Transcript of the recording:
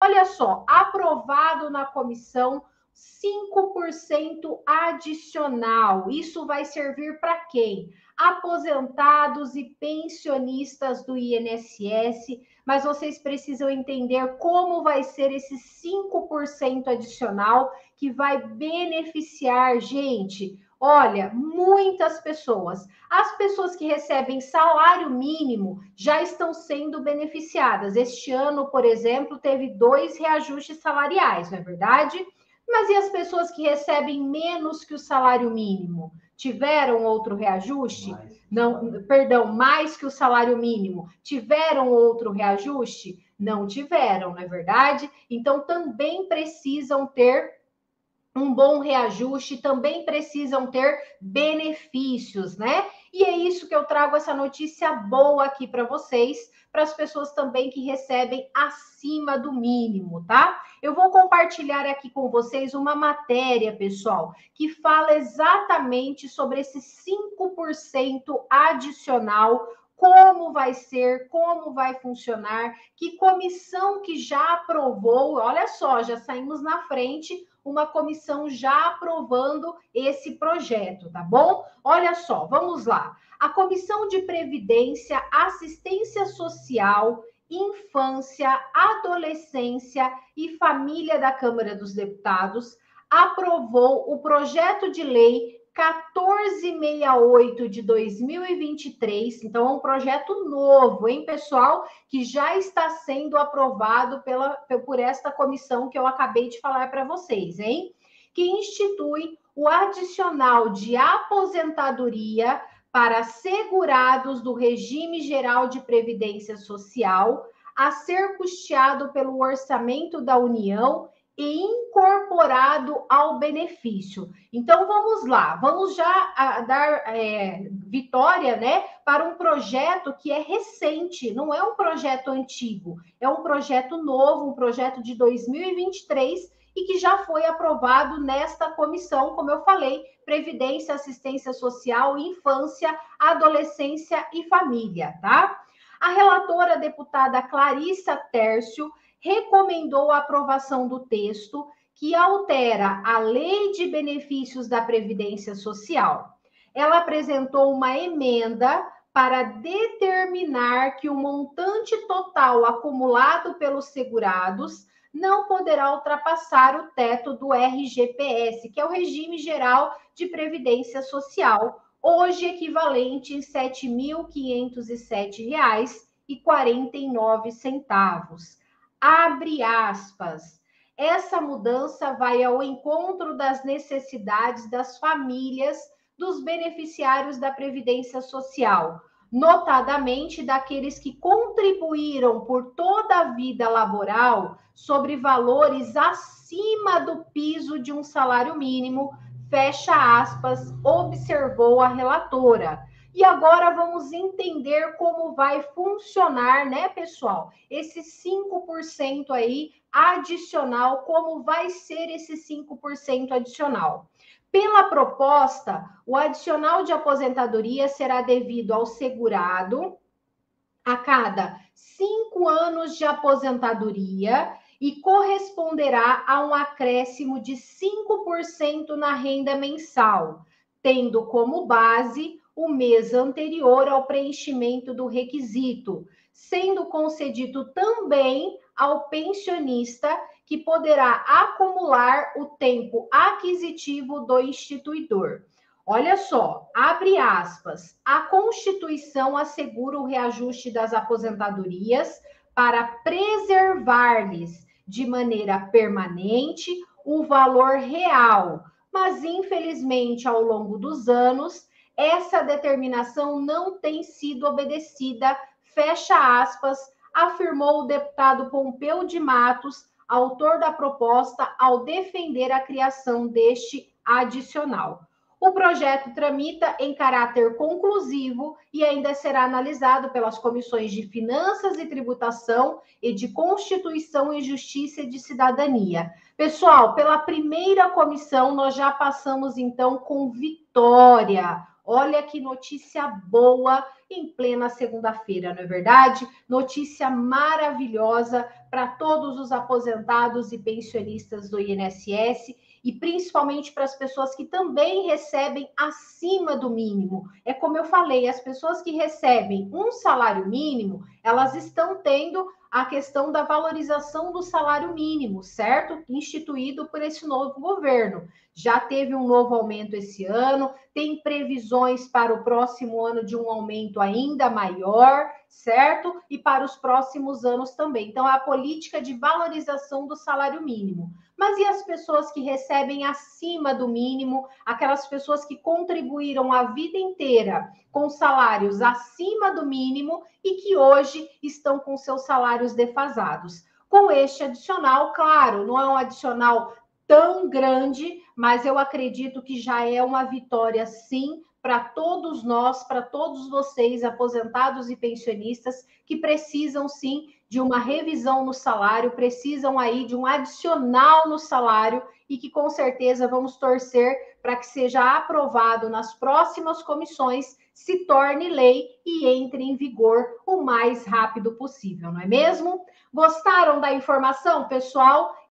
Olha só, aprovado na comissão 5% adicional. Isso vai servir para quem? Aposentados e pensionistas do INSS, mas vocês precisam entender como vai ser esse 5% adicional que vai beneficiar, gente. Olha, muitas pessoas. As pessoas que recebem salário mínimo já estão sendo beneficiadas. Este ano, por exemplo, teve 2 reajustes salariais, não é verdade? Mas e as pessoas que recebem menos que o salário mínimo? Tiveram outro reajuste? Não, perdão, mais que o salário mínimo. Tiveram outro reajuste? Não tiveram, não é verdade? Então também precisam ter um bom reajuste, também precisam ter benefícios, né? E é isso que eu trago essa notícia boa aqui para vocês, para as pessoas também que recebem acima do mínimo, tá? Eu vou compartilhar aqui com vocês uma matéria, pessoal, que fala exatamente sobre esse 5% adicional, como vai ser, como vai funcionar, que comissão que já aprovou, olha só, já saímos na frente, uma comissão já aprovando esse projeto, tá bom? Olha só, vamos lá. A Comissão de Previdência, Assistência Social, Infância, Adolescência e Família da Câmara dos Deputados aprovou o projeto de lei 1468 de 2023. Então, é um projeto novo, hein, pessoal? Que já está sendo aprovado por esta comissão que eu acabei de falar para vocês, hein? Que institui o adicional de aposentadoria para segurados do Regime Geral de Previdência Social a ser custeado pelo orçamento da União e incorporado ao benefício. Então, vamos lá, vamos já dar vitória, né, para um projeto que é recente, não é um projeto antigo, é um projeto novo, um projeto de 2023 e que já foi aprovado nesta comissão, como eu falei, Previdência, Assistência Social, Infância, Adolescência e Família, tá? A relatora, a deputada Clarissa Tércio, recomendou a aprovação do texto que altera a Lei de Benefícios da Previdência Social. Ela apresentou uma emenda para determinar que o montante total acumulado pelos segurados não poderá ultrapassar o teto do RGPS, que é o Regime Geral de Previdência Social, hoje equivalente em R$ 7.507,49. Abre aspas. Essa mudança vai ao encontro das necessidades das famílias dos beneficiários da Previdência Social, notadamente daqueles que contribuíram por toda a vida laboral sobre valores acima do piso de um salário mínimo, fecha aspas, observou a relatora. E agora vamos entender como vai funcionar, né, pessoal? Esse 5% aí adicional, como vai ser esse 5% adicional? Pela proposta, o adicional de aposentadoria será devido ao segurado a cada 5 anos de aposentadoria e corresponderá a um acréscimo de 5% na renda mensal, tendo como base o mês anterior ao preenchimento do requisito, sendo concedido também ao pensionista que poderá acumular o tempo aquisitivo do instituidor. Olha só, abre aspas, a Constituição assegura o reajuste das aposentadorias para preservar-lhes de maneira permanente o valor real, mas infelizmente ao longo dos anos essa determinação não tem sido obedecida, fecha aspas, afirmou o deputado Pompeu de Matos, autor da proposta, ao defender a criação deste adicional. O projeto tramita em caráter conclusivo e ainda será analisado pelas comissões de Finanças e Tributação e de Constituição e Justiça e de Cidadania. Pessoal, pela primeira comissão, nós já passamos, então, com vitória. Olha que notícia boa em plena segunda-feira, não é verdade? Notícia maravilhosa para todos os aposentados e pensionistas do INSS e principalmente para as pessoas que também recebem acima do mínimo. É como eu falei, as pessoas que recebem um salário mínimo, elas estão tendo a questão da valorização do salário mínimo, certo? Instituído por esse novo governo. Já teve um novo aumento esse ano, tem previsões para o próximo ano de um aumento ainda maior, certo? E para os próximos anos também. Então, é a política de valorização do salário mínimo. Mas e as pessoas que recebem acima do mínimo, aquelas pessoas que contribuíram a vida inteira com salários acima do mínimo e que hoje estão com seus salários defasados? Com este adicional, claro, não é um adicional tão grande, mas eu acredito que já é uma vitória, sim, para todos nós, para todos vocês, aposentados e pensionistas, que precisam, sim, de uma revisão no salário, precisam aí de um adicional no salário e que com certeza vamos torcer para que seja aprovado nas próximas comissões, se torne lei e entre em vigor o mais rápido possível, não é mesmo? Gostaram da informação, pessoal?